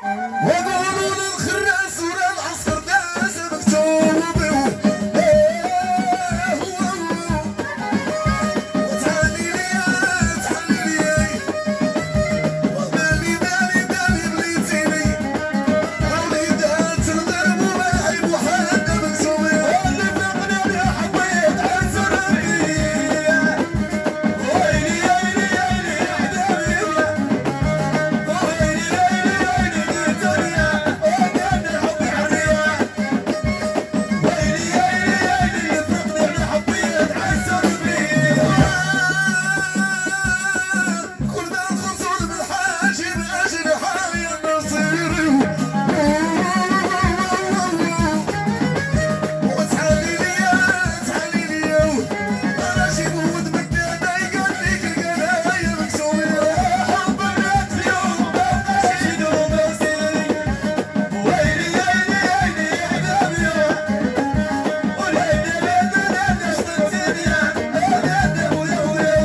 وقولوا للخراس ولا العسكر داس مكتوب وتعالي لي وبالي بليتيني وليدات الغرب وماعي وحد مكتوب اللي فقنا يا حبيت عزر بيا ويلي يلي يلي يا حبيبي ويلي يلي يلي الدنيا وكان حبي حريه ويلي يلي يلي فقنا يا حبيت عزر بيا كل ذا الخصول بالحاجب أجنحة يا نصيري وتعالي لي أنا جيب ود مكتابة يقول ليك القناية مكسورة حبك اليوم ما بقاش يدوم يصير ويلي يلي يلي يا حبابي والهدى الهدى شطت الدنيا الهدى ويا ويا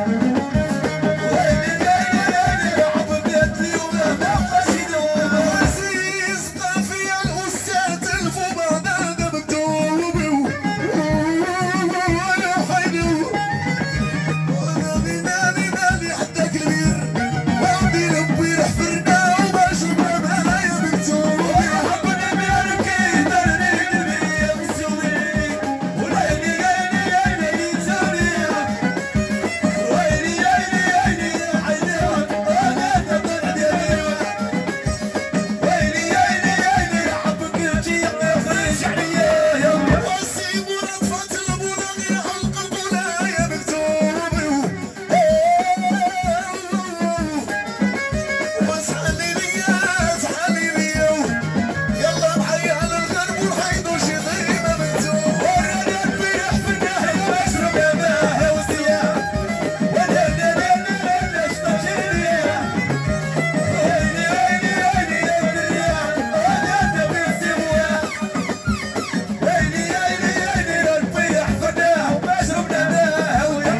ويلي يلي يلي يا حبك اليوم ما بقاش يدوم عزيز قافية الأستاذ تلفو بعد هذا مكتوب وانا حيدو مالي حتى كبير وعندي لبي حفرنا وما شربنا معايا مكتوب حبنا بيركي درني قلبي يا مسوي وليلي يلي يلي يتسوني ويلي يلي يلي يا حيدان انا تبعد يا ويلي يلي يلي حبك يجي يخرج عليا يا وسيب ورطفة البولاغي حلق البولايا مكتوب واسحلي لي يلا معي على الغرب والحيد وشي غيمة مكتوب ورادت بيح في النهر واشرب يا ماهي وسياح ودنا اشتجيني ويلي يلي يلي يا الرياح انا تبي سموه ويلي يلي يلي البيح فداه وما شربنا ماهي ويا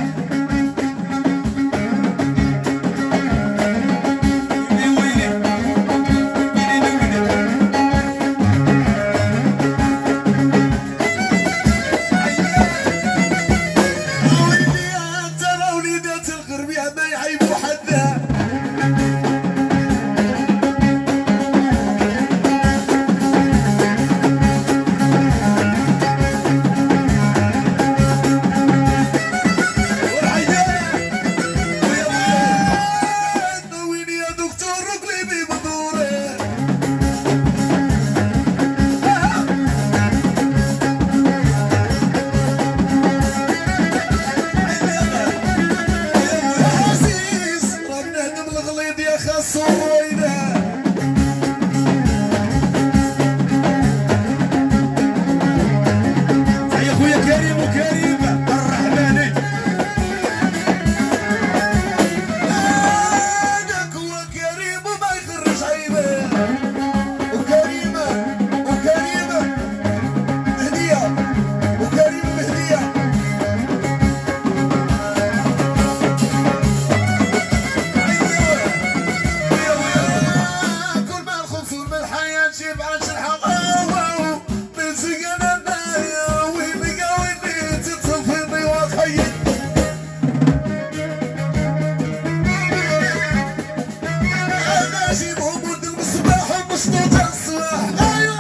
ويلي انت وليدات الغرب يا ما يعيبوا حدها وين يا دكتور رقليبي بدوره عزيز ربنا دم الغليظ يا خاص وينه يا اخويا كريم وكريم الرحماني هذاك هو كريم وما يخرج عيبه وكريمه هديه وكريم هديه كل ما الخصوم بالحياة جيب عشر حقاوة من سجن النايا ويبقى ويني تطفيني وخيط أنا أجيب عمود المصباح ومشطوط الصباح أيوة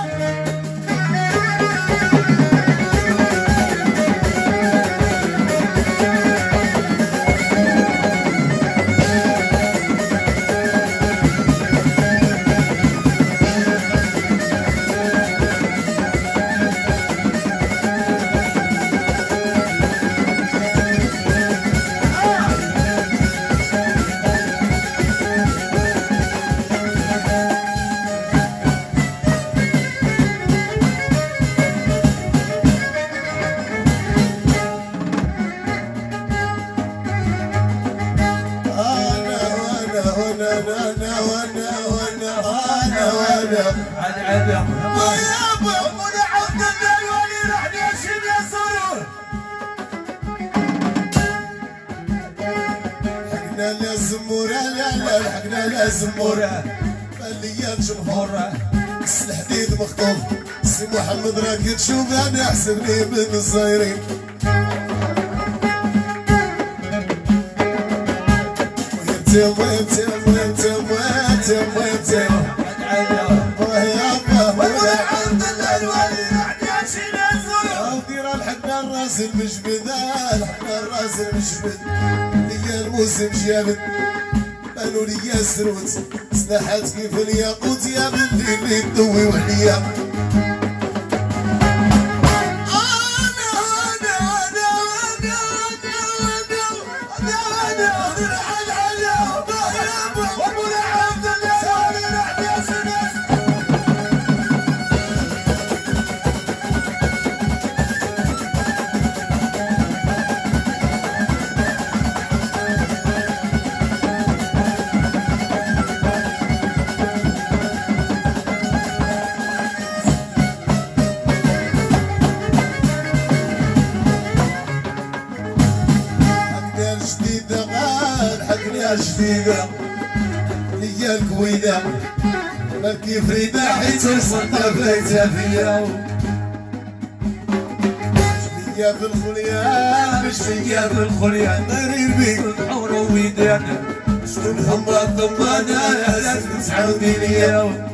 ويابا ونعود الديواني راح نشيل يا سرور حقنا لازم مورا لا لا حقنا لازم مورا الليال جمهور الحديد مخطوف سي محمد راك تشوف انا حسبني من الصايرين الراس المجبد الراس المجبد هي الموسم جابت قالوا لي يا سروت سلاحات كيف الياقوت يا بنتي اللي تدوي وحديا جديدة ليا الكويدة مالكي فريدة حيت وصلنا بيتها فيا ليا بالخليان مش ليا بالخليان دايرين بيك الحور ويدان شنو محمد ضمانة لازم تعاودي ليا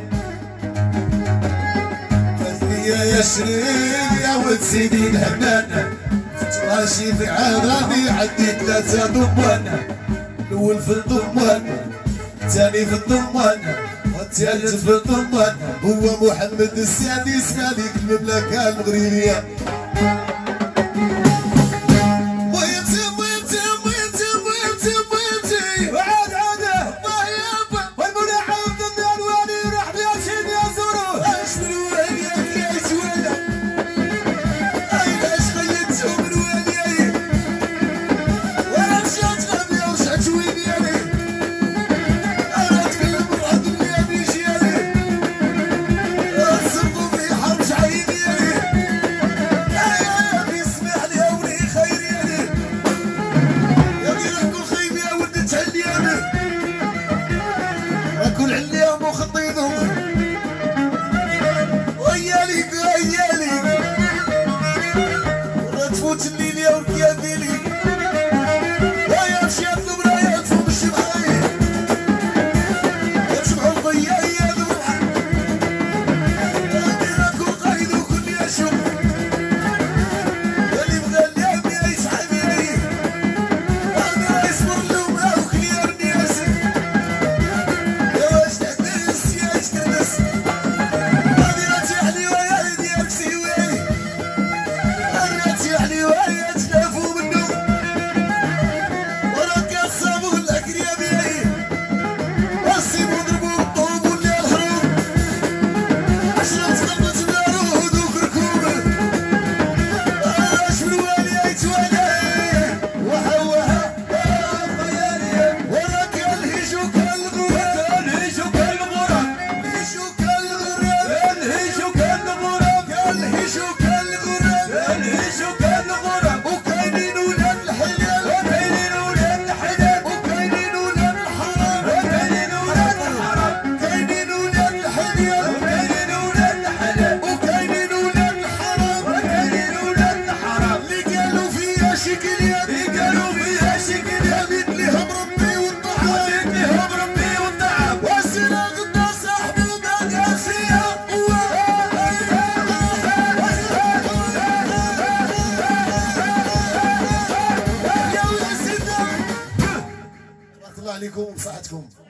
فالدنيا يا شريك يا ولد سيدي الحنان تراشي في عراني عندي 3 ضمان الأول في الضمان الثاني في الضمان والثالث في الضمان هو محمد السادس ملك المملكة المغربية عليكم وصحتكم.